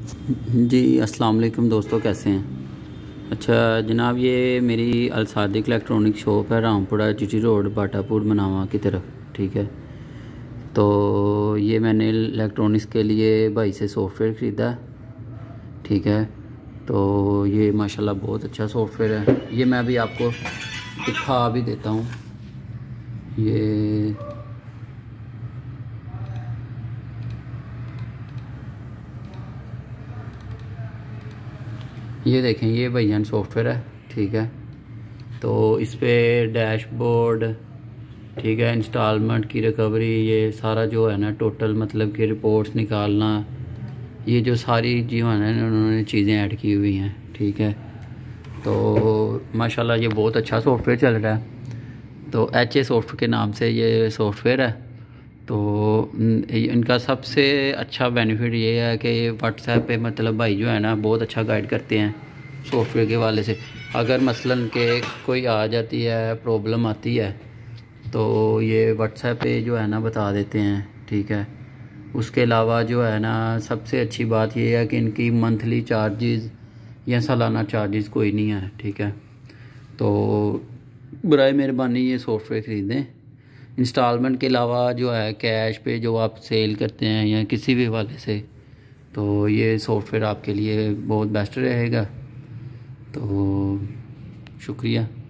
जी अस्सलाम वालेकुम दोस्तों, कैसे हैं। अच्छा जनाब, ये मेरी अलसादिक इलेक्ट्रॉनिक शॉप है, रामपुरा जीटी रोड, बाटापुर, मनावा की तरफ। ठीक है, तो ये मैंने इलेक्ट्रॉनिक्स के लिए भाई से सॉफ्टवेयर ख़रीदा है। ठीक है, तो ये माशाल्लाह बहुत अच्छा सॉफ्टवेयर है। ये मैं अभी आपको दिखा भी देता हूँ। ये देखें, ये भैया सॉफ्टवेयर है। ठीक है, तो इस पर डैशबोर्ड, ठीक है, इंस्टॉलमेंट की रिकवरी, ये सारा जो है ना टोटल मतलब कि रिपोर्ट्स निकालना, ये जो सारी जो है ना उन्होंने चीज़ें ऐड की हुई हैं। ठीक है, तो माशाल्लाह ये बहुत अच्छा सॉफ्टवेयर चल रहा है। तो HA सॉफ्टवेयर के नाम से ये सॉफ्टवेयर है। तो इनका सबसे अच्छा बेनिफिट ये है कि ये व्हाट्सएप पे मतलब भाई जो है ना बहुत अच्छा गाइड करते हैं सॉफ्टवेयर के वाले से। अगर मसलन के कोई आ जाती है, प्रॉब्लम आती है, तो ये व्हाट्सएप पे जो है ना बता देते हैं। ठीक है, उसके अलावा जो है ना सबसे अच्छी बात ये है कि इनकी मंथली चार्जेस या सालाना चार्जेस कोई नहीं है। ठीक है, तो बराए मेहरबानी ये सॉफ्टवेयर ख़रीदें। इंस्टॉलमेंट के अलावा जो है कैश पे जो आप सेल करते हैं या किसी भी वाले से, तो ये सॉफ्टवेयर आपके लिए बहुत बेस्ट रहेगा। तो शुक्रिया।